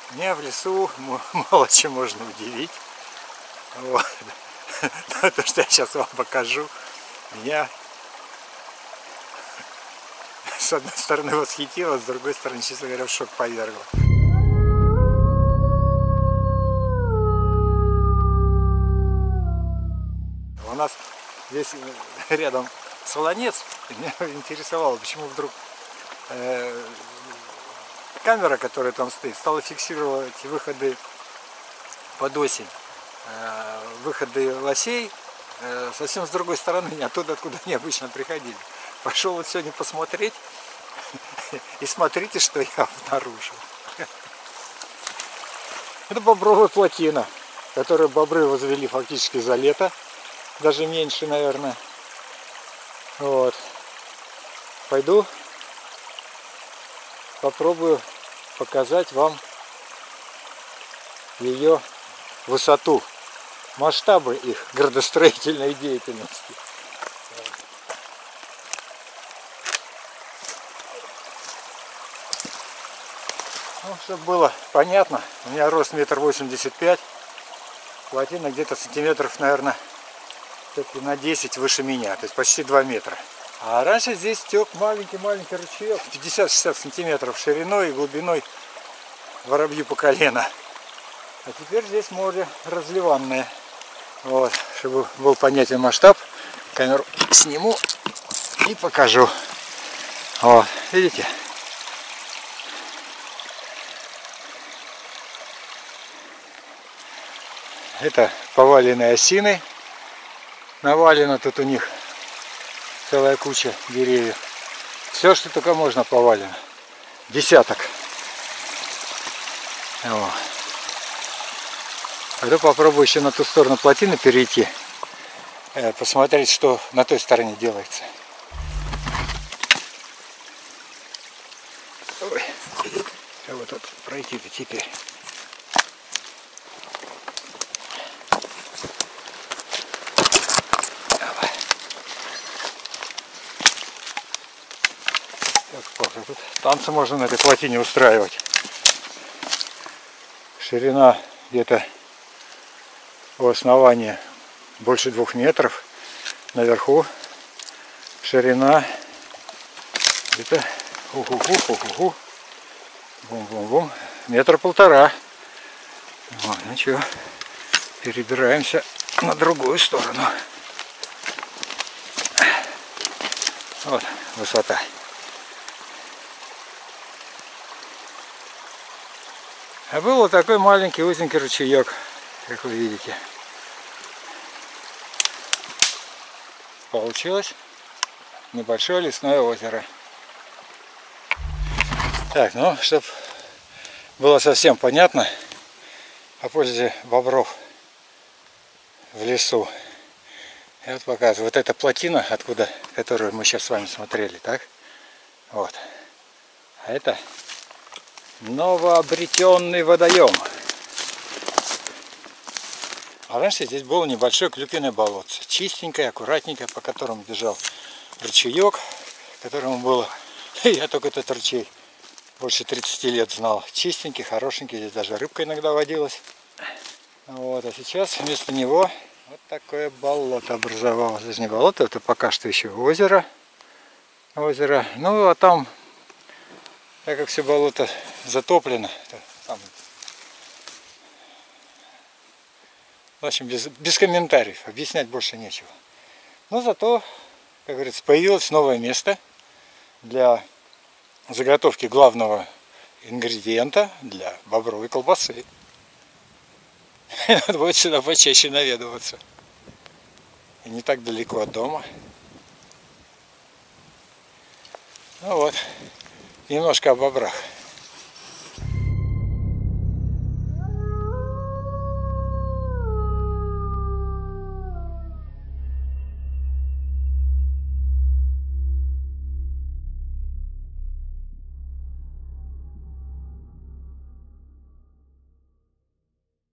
Меня в лесу мало чем можно удивить. Вот. То, что я сейчас вам покажу, меня с одной стороны восхитило, с другой стороны, честно говоря, в шок повергло. У нас здесь рядом Солонец, и меня интересовало, почему вдруг камера, которая там стоит, стала фиксировать выходы под осень, выходы лосей совсем с другой стороны, не оттуда, откуда они обычно приходили. Пошел вот сегодня посмотреть, и смотрите, что я обнаружил. Это бобровая плотина, которую бобры возвели фактически за лето, даже меньше, наверное. Вот. Пойду попробую показать вам ее высоту, масштабы их градостроительной деятельности. Ну, чтобы было понятно, у меня рост 1,85 м, плотина где-то сантиметров, наверное, на 10 выше меня, то есть почти 2 метра. А раньше здесь тек маленький ручеек, 50-60 сантиметров шириной и глубиной воробью по колено. А теперь здесь море разливанное. Вот, чтобы был понятен масштаб, камеру сниму и покажу. Вот, видите? Это поваленные осины. Навалено тут у них целая куча деревьев. Все, что только можно, повалено. Десяток. Вот. Пойду попробую еще на ту сторону плотины перейти. Посмотреть, что на той стороне делается. Ой, как вот тут пройти-то теперь. Тут танцы можно на этой плотине устраивать. Ширина где-то у основания больше 2 метров. Наверху ширина где-то бум-бум-бум, 1,5 метра. Вот, ну что, перебираемся на другую сторону. Вот высота. А был вот такой маленький узенький ручеек, как вы видите. Получилось небольшое лесное озеро. Так, ну, чтобы было совсем понятно о пользе бобров в лесу, я вот показываю. Вот эта плотина, откуда, которую мы сейчас с вами смотрели, так? Вот. А это новообретенный водоем. А раньше здесь было небольшое клюквенное болотце, чистенькое, аккуратненькое, по которому бежал ручеек, которому было, я только этот ручей больше 30 лет знал, чистенький, хорошенький, здесь даже рыбка иногда водилась. Вот, а сейчас вместо него вот такое болото образовалось. Здесь не болото, это пока что еще озеро. Ну а там, так как все болото затоплено, там, в общем, без комментариев, объяснять больше нечего. Но зато, как говорится, появилось новое место для заготовки главного ингредиента для бобровой колбасы. Надо будет сюда почаще наведываться. И не так далеко от дома. Ну вот, немножко о бобрах.